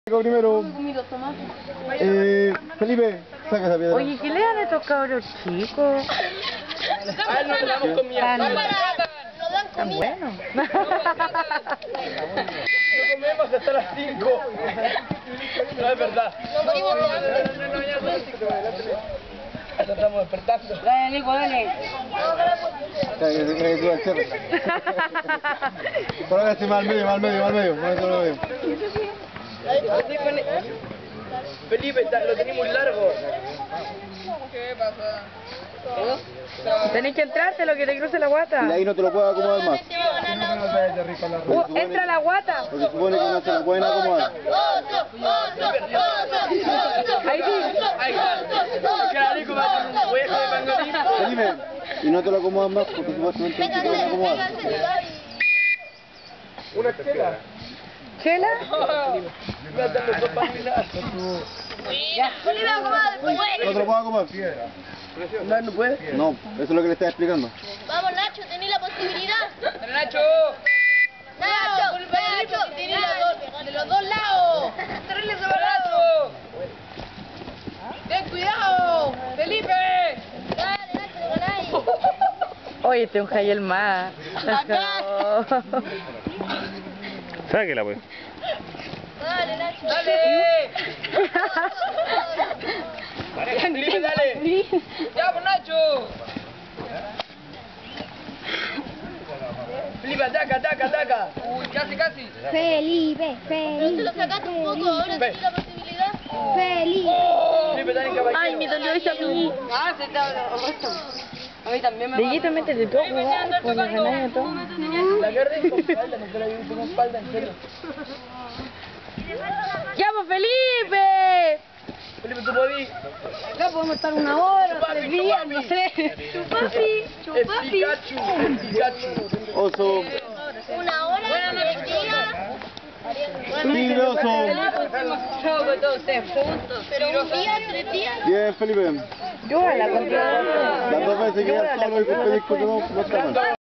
Primero, Felipe, saca esa piedra. Oye, ¿qué le dan a estos cabros chicos? A él no le damos comida. Tan buenos. No comemos hasta las 5. No es verdad. Hasta estamos despertando. Dale, Nico, dale. Por ahora estoy más al medio, más al medio. Felipe, lo tenés muy largo. ¿Qué pasa? Tenés que entrarte lo que te cruce la guata. Y ahí no te lo puedo acomodar más. Entra la guata. Porque supone que no se lo pueden acomodar. Ahí sí. Felipe, y no te lo acomodan más porque supuestamente no te pueden acomodar. Una chela. ¿Chela? Me dan los dos pamilas. ¿No te lo puedo acomodar? No puede. No, eso es lo que le estaba explicando. Vamos, Nacho, tenés la posibilidad. Nacho. Nacho, tenés de los dos lados. Terrible separado. Ten cuidado, Felipe. Dale, Nacho, lo ganáis. Oye, este es un Jayel más. Acá. Sáquela, pues. Dale, Nacho. Dale. Felipe, dale. Ya, pues, Nacho. Felipe, ataca. Uy, casi. Felipe. Pero te lo sacaste un poco, ahora tenés la posibilidad. Felipe, dale, caballero. Ay, me dolió esa a mí. Ah, se está a mí también me Bellito, métete todo, jugar, por la ganancia todo. La agarré con espalda, no te la llevo con espalda, en serio. ¡Ya, pues, Felipe! Felipe, tú podís. Acá podemos estar una hora, Chupapi, 3 días, no sé. Es Pikachu. Oso. Una hora, 3 días. Tigroso. Con todos ustedes juntos. Pero un día, 3 días. Bien, Felipe. Yo a la contigo. Las dos veces que ya solo y con pedir que no escapan.